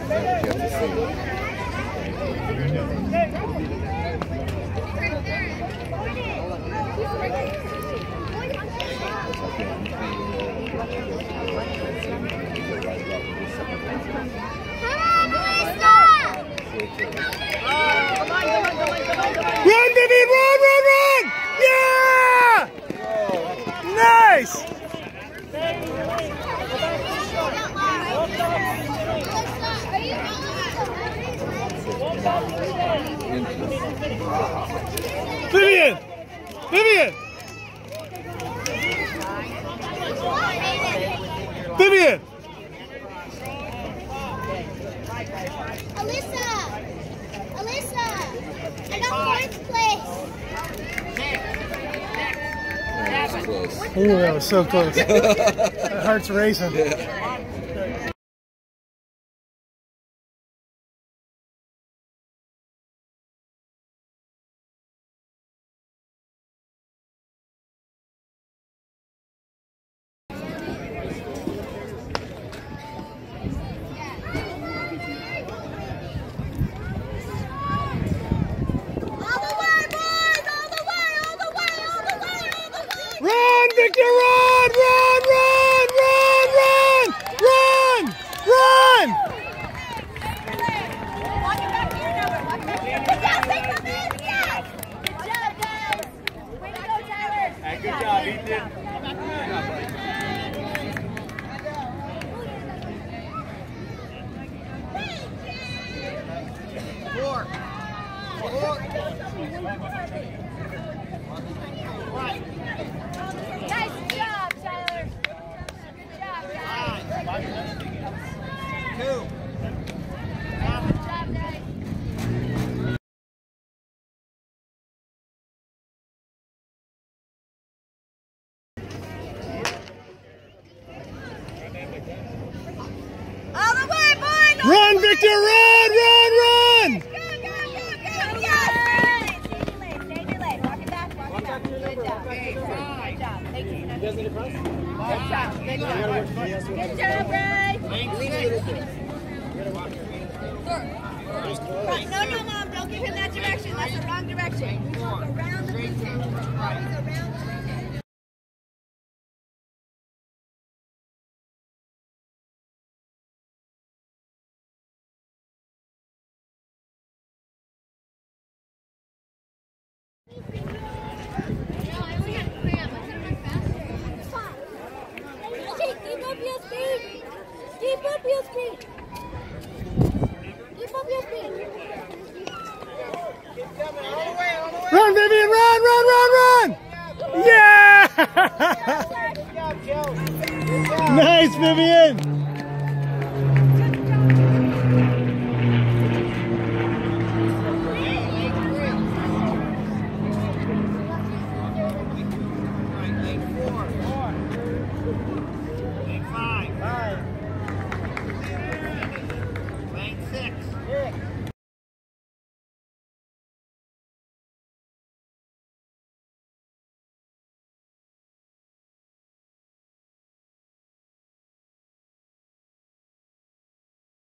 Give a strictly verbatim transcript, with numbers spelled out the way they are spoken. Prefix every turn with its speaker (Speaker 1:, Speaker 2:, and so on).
Speaker 1: Run, Vivian, run, run, run! Yeah! Nice! Vivian! Vivian! Vivian!
Speaker 2: Alyssa! Alyssa! I got fourth place!
Speaker 1: Ooh, that was so close. That heart's racing.
Speaker 3: Yeah.
Speaker 1: Run, Victor, run, run, run, run, run, run, run!
Speaker 2: Walk it back to your number. Walk it back to your number. Yes, take them in. Yes. Good job, guys. Way to go, Tyler.
Speaker 4: Hey, good job, Ethan.
Speaker 3: Four. Four.
Speaker 2: Nice job, Tyler. Good job, guys.
Speaker 3: Two.
Speaker 2: Good job, guys. All the way, boys!
Speaker 1: Run, Victor, run, run, run!
Speaker 2: Go, go, go, go! Yes! Stay delayed, stay delayed. Walk it back, walk it back. Good job. Good job. Thank you. Good job. Good job. Good job, Ray. Right. No, no, Mom. Don't give him that direction. That's the wrong direction. We walk around the beacon. Always around the beacon. Keep up your speed! Keep up your speed! Keep up your speed!
Speaker 1: Run, Vivian, run, run, run, run! Yeah! Nice, Vivian!